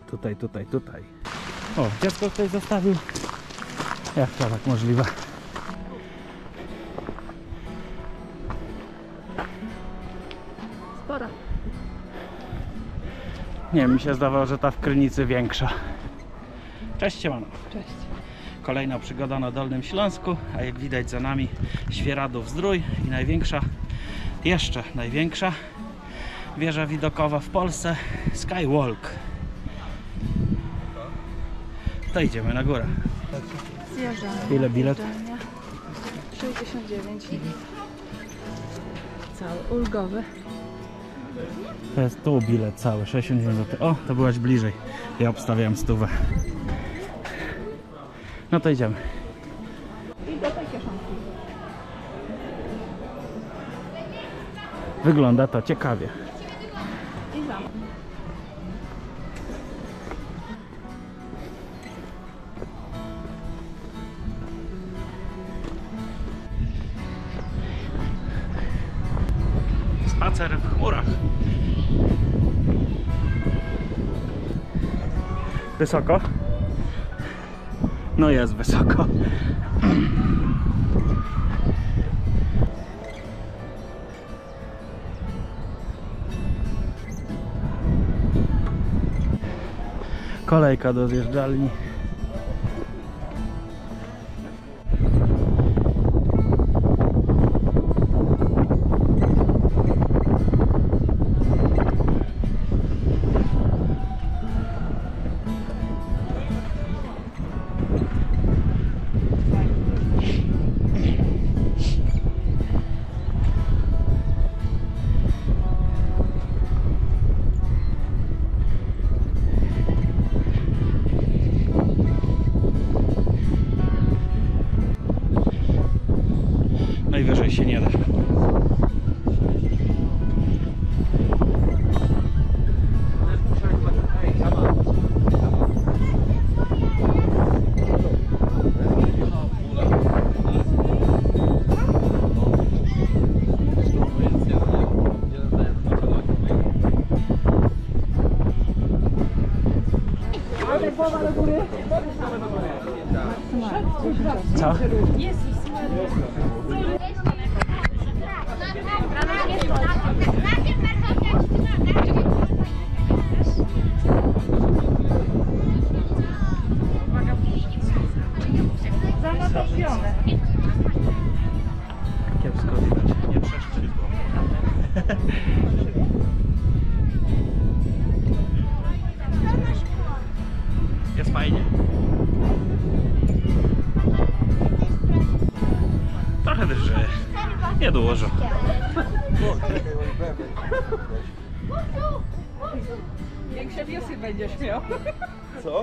tutaj. O, dziecko ktoś zostawił. Jak to tak możliwe? Spora. Nie, mi się zdawało, że ta w Krynicy większa. Cześć, siemano. Cześć. Kolejna przygoda na Dolnym Śląsku, a jak widać za nami Świeradów-Zdrój i największa, jeszcze największa wieża widokowa w Polsce, Skywalk. To idziemy na górę. Zjeżdżamy. Ile bilet? 69. Cały ulgowy. To jest tu bilet cały, 69 zł. O, to byłaś bliżej. Ja obstawiałem 100. No to idziemy. I do tej kieszonki. Wygląda to ciekawie. I zamek. Spacer w chmurach. Wysoko? No jest wysoko. Kolejka do zjeżdżalni. Najwyżej się nie da. Co? Zanapione. Kiepsko widać, nie przeszczypło. Jest fajnie. Trochę drży. Nie dużo. Większe wiosy będziesz miał. Co?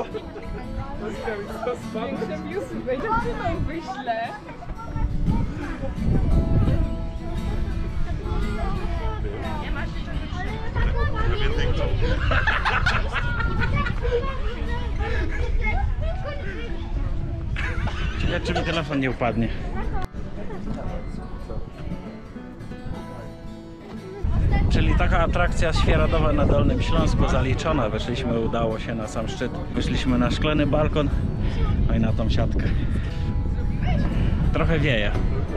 Większe wiosy będziesz miał, wyślę. Ciekawe, czy mi telefon nie upadnie. Czyli taka atrakcja świeradowa na Dolnym Śląsku zaliczona. Weszliśmy, udało się na sam szczyt. Wyszliśmy na szklany balkon, no i na tą siatkę. Trochę wieje.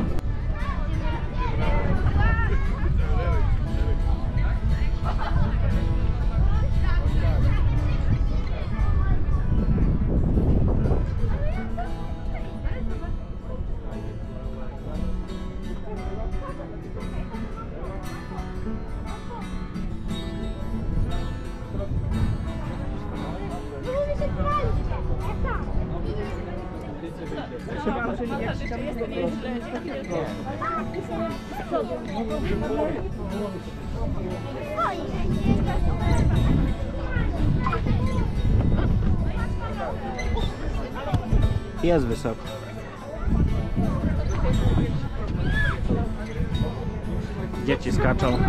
Jest wysoko. Dzieci skaczą.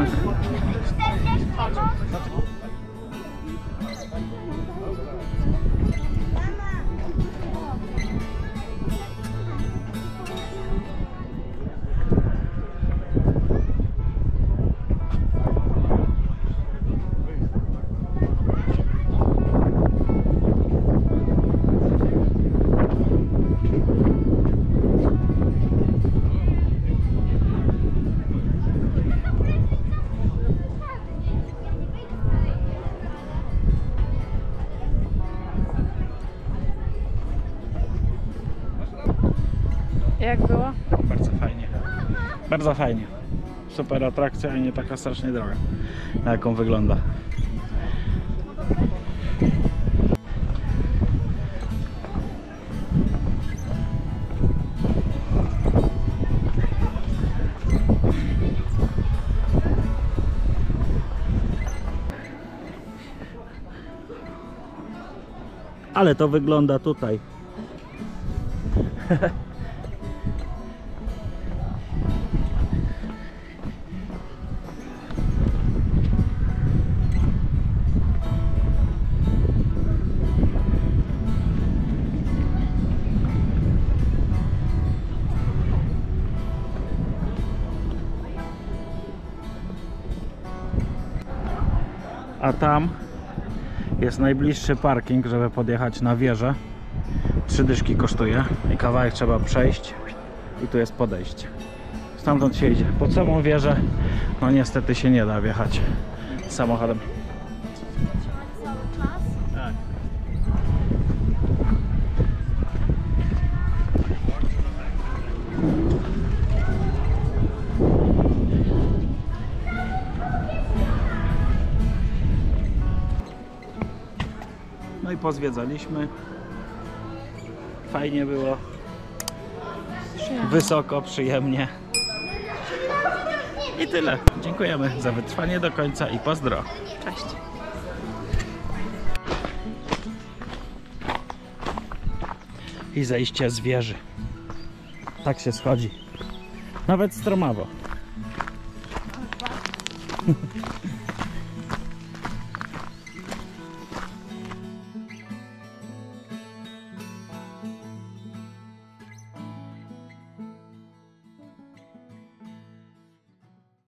jak było? Bardzo fajnie. Bardzo fajnie. Super atrakcja i nie taka strasznie droga, na jaką wygląda. Ale to wygląda tutaj. A tam jest najbliższy parking, żeby podjechać na wieżę. 3 dyszki kosztuje i kawałek trzeba przejść i tu jest podejście. Stamtąd się idzie. Pod samą wieżę no niestety się nie da wjechać samochodem. Tak. No i pozwiedzaliśmy. Fajnie było. Wysoko, przyjemnie. I tyle. Dziękujemy za wytrwanie do końca i pozdro. Cześć. I zejście z wieży. Tak się schodzi. Nawet stromawo.